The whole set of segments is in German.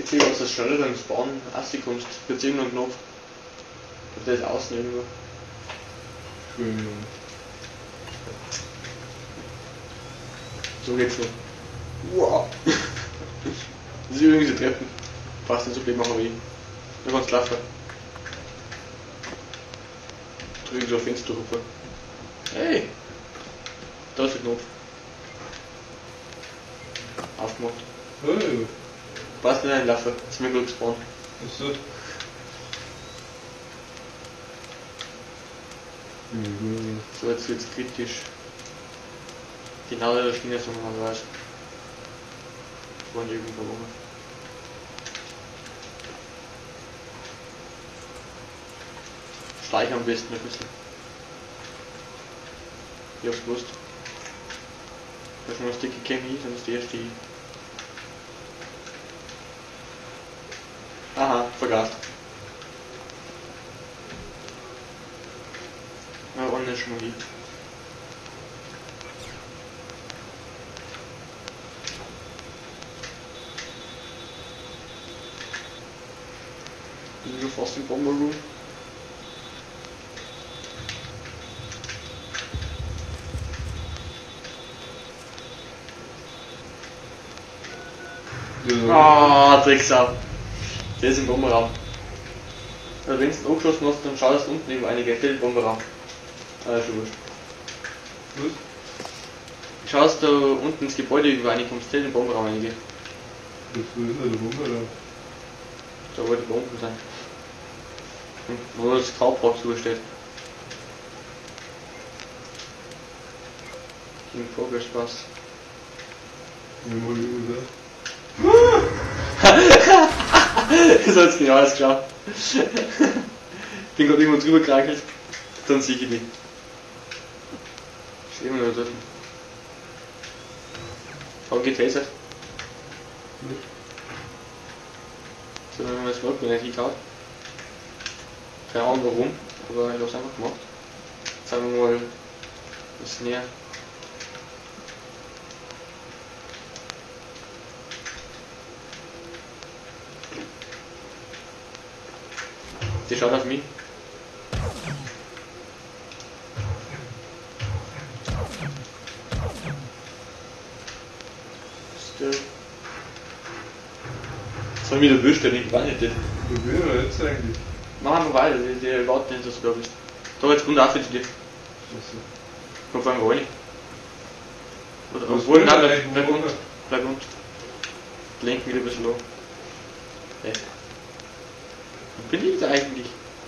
Jetzt lieber, dass du schneller beim Spawnen rauskommst. Jetzt irgendwo einen Knopf. Und der ist außen irgendwo. Schön. So geht's noch. Wow! Das ist übrigens die Treppen. Fast nicht so blöd machen wie ich. Du kannst laufen. Drüben so ein Fenster rüber. Hey! Da ist der Knopf. Aufgemacht. Hey. Passt nicht reinlaufen. Das ist mir gut gespawnt. Achso. So, jetzt wird's kritisch. Genau der Schiene, so man weiß. Das waren irgendwo Wochen. Steig am besten ein bisschen. Ich hab's gewusst. Da ist noch ein Sticky Chemie, dann ist die erste I. Aha, vergaßt. Ja, ohne schon mal I. Ich bin schon fast im Bomber Room. Ah, Drecksau. Der ist im Bomberraum. Also wenn du ihn angeschossen hast, dann schau, dass unten irgendwo einige fehlt im Bomberraum. Ah, schon wurscht. Was? Schau, dass du unten ins Gebäude irgendwo reinkommst, fehlt im Bomberraum einige. Wo ist denn der Bomber da? Da wo die Bomben sein. Und wo das Graubrauch zugestellt. King Progress Spaß. Ja, mal über da. So hat's genau ausgeschaut. Bin gerade irgendwo drüber gekrakelt. Dann sehe ich die. Ist immer noch dort. Hab getasert. So, wenn man das Smoke nicht hingehauen. Keine Ahnung warum, aber ich hab's einfach gemacht. Jetzt sagen wir mal das näher. Die schaut auf mich. Still. Soll ich wieder wüsste, ich weiß nicht. Wo will er jetzt eigentlich? Mach einfach weiter, die warten nicht, dass du da bist. Da jetzt kommt auch für dich. Achso. Komm, fangen wir rein. Oder Was obwohl, will nein, er eigentlich? bleib Wo unten. will Bleib unten. Lenken wieder ein bisschen hoch. Hey. Wo bin ich da eigentlich?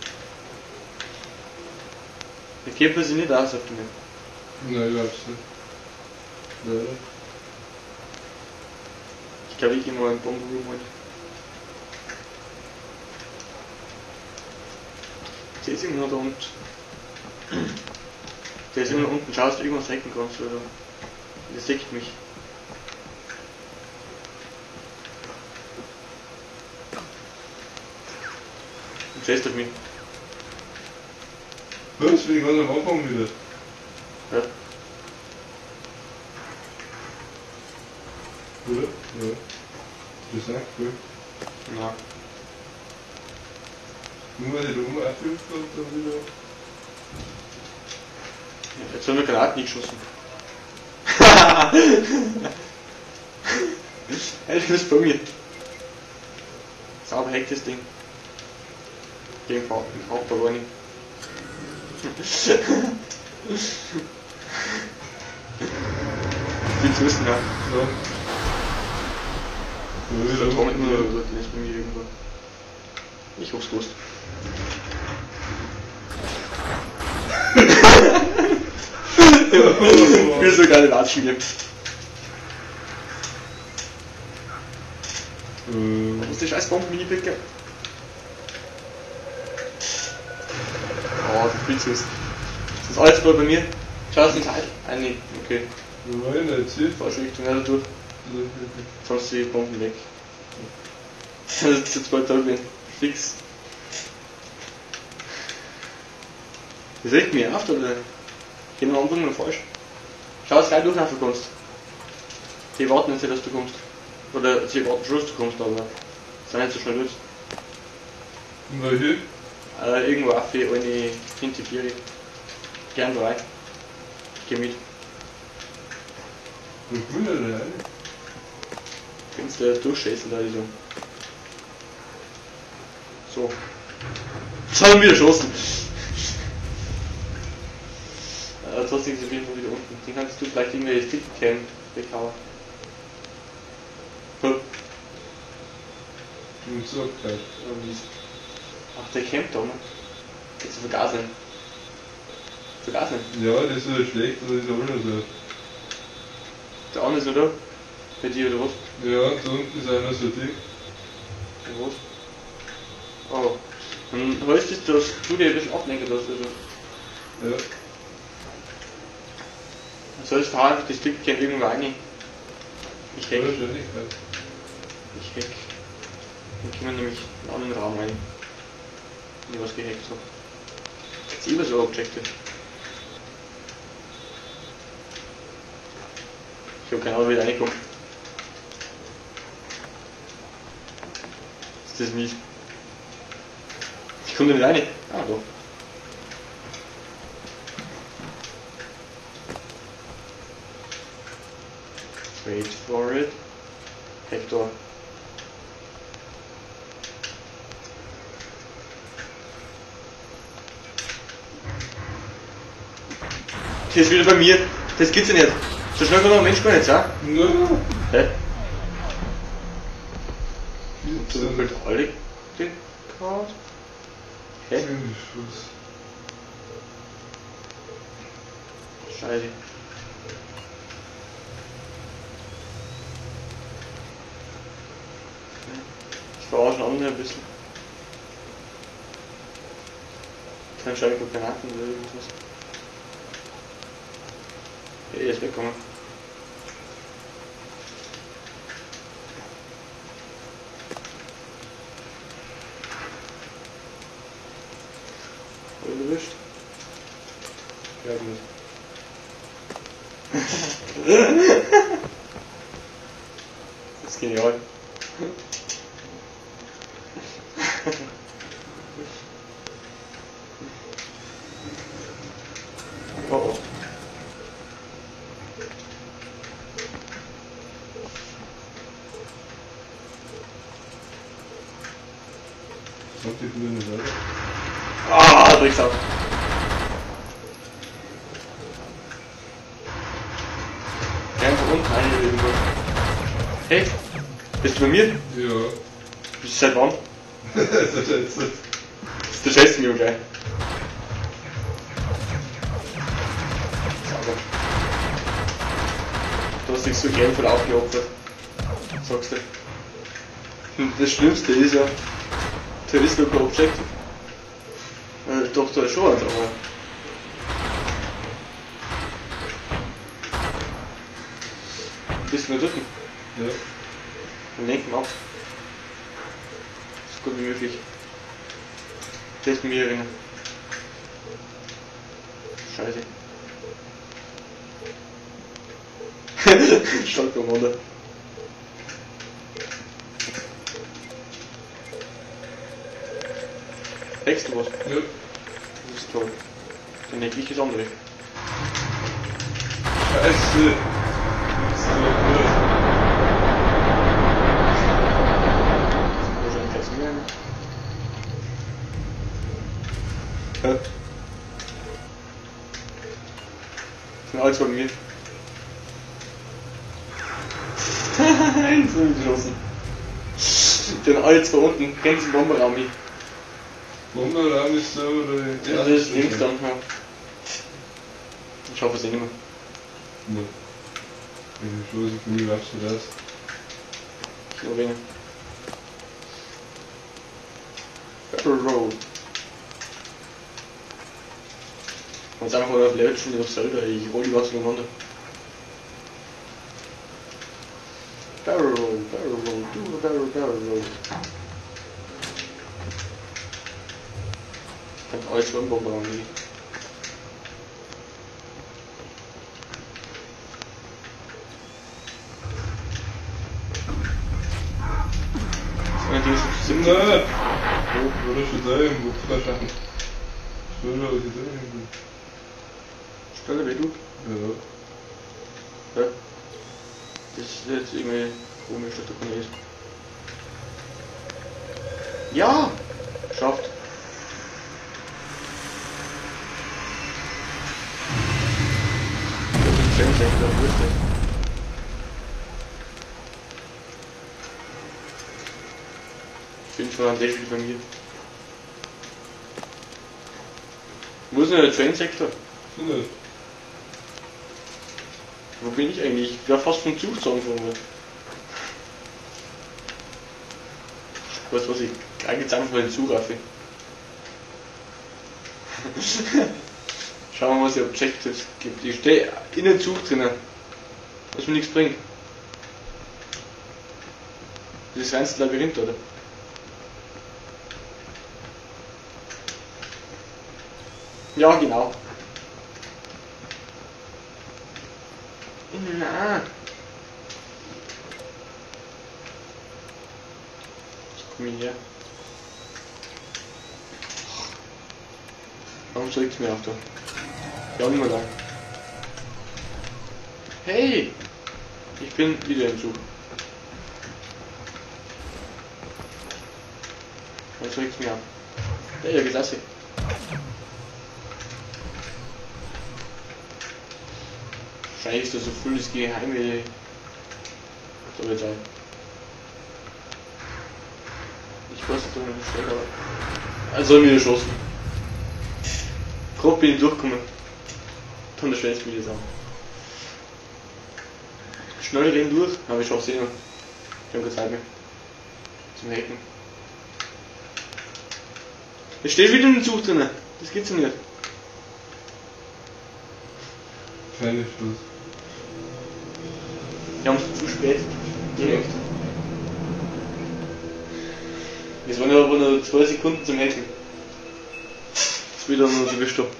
Ich kämpfe sie nicht aus auf die Map. Nein, ich glaub's nicht. Leider. Ich glaube, ich gehe mal in den Bombenroom heute. Der ist immer noch da unten. Der ist immer noch unten. Schau, dass du irgendwas hacken kannst, oder? Der seckt mich. Und fest auf mich. Was? Wie ganz am Anfang wieder? Ja. Oder? Ja. Das ist echt cool. Ja. Nur weil ich da umaufhilft und dann wieder. Jetzt haben wir Granaten nicht geschossen. Hey, du bist bei mir. Sauber hackt das Ding. Gegen Hauptballoni. Viel zu wissen, ja. Ja. Ja, Da wieder kommt nur dort ist bei mir irgendwo. Ich hab's gewusst. Ich will so geile Latschen geben. Wo ist die scheiß Bomben-Mini-Picker? Oh, du viel zu wissen. Das ist alles voll bei mir. Schau es nicht halt. Ah, nee, okay. Nein, erzähl. Falsche Richtung, ja, da durch. Sonst die Bomben weg. Das ist jetzt bald da bin. Fix. Das regt mich auf, oder? Gehen wir am Anfang noch falsch. Schau, dass du gleich durchlaufen kannst. Die warten nicht, dass du kommst. Oder sie warten schon, dass du kommst, aber Sei nicht so schnell durch. Und welche? Irgendwo auch für eine Hinterbiere. Gern dabei. Geh mit. Wo bin ich denn rein? Kannst du durchschießen da so. So. Jetzt haben wir geschossen. Jetzt hast du diese Bilder wieder unten. Den kannst du vielleicht irgendwelche Stickcam weghauen. Und so gleich. Ach, der campt da, ne? Jetzt vergasen. Vergasen. Ja, das ist so schlecht, das ist auch nicht so. Der andere ist noch da. Bei dir oder was? Ja, da unten ist einer so dick. Ja, was? Oh. Dann heißt es, dass du dir ein bisschen ablenken darfst, also. Ja. Dann sollst du einfach das Stickcam irgendwo rein. Ich hack. Wahrscheinlichkeit. Ich hack. Dann können wir nämlich in einen anderen Raum rein. Wenn ich was gehackt habe. Jetzt immer so Objekte. Ich habe keine Ahnung, wie ich reinkomme. Ist das mies? Ich komme da nicht rein. Ah, doch. Wait for it. Hector. Der ist wieder bei mir. Das gibt's ja nicht. So schnell kann doch ein Mensch gar nicht sein. No. Hä? Gibt's So ja halt alle den Card? Hä? Ziemlich Schuss. Scheiße. Ich verarsche andere ein bisschen. Kein Scheiß, ob Granaten oder irgendwas. Er ist weggekommen. Voll erwischt. Ja, gut. Das ist genial. Oh oh. Kommt die grüne Seite? Ah, Drecksau. Gern von unten eine irgendwo. Hey, bist du bei mir? Ja. Bist du seit wann? Das ist jetzt. Das ist der Chef mir gleich. Sauber. Du hast dich so gern voll aufgeopfert. Sagst du. Und das Schlimmste ist ja, da ist noch kein Objekt. Doch, da ist schon eins, aber. Bist du nur drücken? Ja. Dann lenken wir ab. So gut wie möglich. Das mir erinnern. Scheiße. Stark Commander. Hackst du was? Ja. Das ist toll. Dann hack ich das andere. Scheiße. So gut. Wahrscheinlich kannst du mir einen. Ja. Sind alles von mir. Eins geschossen. Den alles von unten. Kennst du den Bomberraum nicht? Bomberraum ist so, oder? Ja, das ist links dann, ja. Ich hoffe es eh nicht mehr. Ne. Wenn ich Chance für mich laufst du raus. Nur wenig. Barrel Roll. Und jetzt einfach mal auf Level schon wieder auf Zelda, ich roll die was voneinander. Barrel Roll, do a Barrel Roll. Ich kann alles Schwimmbomber anlegen. Ding ist Nein! ziemlich. Wo ist schon da irgendwo? Verstanden. Schon da irgendwo. Schneller wie du? Ja. Ja. Das ist jetzt irgendwie komisch, dass da keiner ist. Ja! Schafft. Das ist ein Trainsektor, wo ist das? Ich bin schon an der Spiel von mir. Wo ist denn der Trainsektor? So nicht. Wo bin ich eigentlich? Ich wäre fast vom Zug zusammengefahren. Weißt du was, ich kriege jetzt einfach mal den Zug auf. Schauen wir mal, was es Objectives gibt. Ich stehe in den Zug drinnen. Was mir nichts bringt. Das ist reinste Labyrinth, oder? Ja, genau. Na. Jetzt komm ich her. Warum drückt mir auf da? Ja, nicht mehr lang. Hey! Ich bin wieder im Zug. Warum drückt mir auf? Ja, geht's aus. Wahrscheinlich ist das so voll das geheime. So wird sein. Ich weiß nicht, ob ich schlecht, aber. Also mir geschossen. Grob bin ich durchgekommen. Dann der schwerste Video sagen. Schnell rennen durch, aber ich schaff's eh noch. Ich habe keine Zeit mehr. Zum Hacken. Jetzt steht wieder in den Zug drin. Das geht's ja nicht. Keine Schluss. Wir haben es zu spät. Direkt. Es waren ja aber nur 2 Sekunden zum Hacken. Jetzt wieder nur so gestoppt.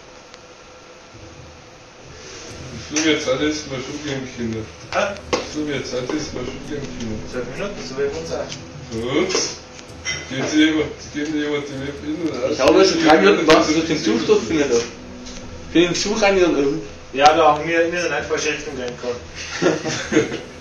So wie Zeit ist, mal schon gehen Kinder. Ah, So wie Zeit ist, mal schon gehen Kinder. 12 Minuten, so wie wir uns auch. Gut. Gehen Sie jemand die Web in und aus? Ich habe schon 3 Minuten gewartet, dass ich den Zug durchfindet habe. Ich bin in den Zug rein und. Ja, da haben wir in eine falsche Richtung reingekommen.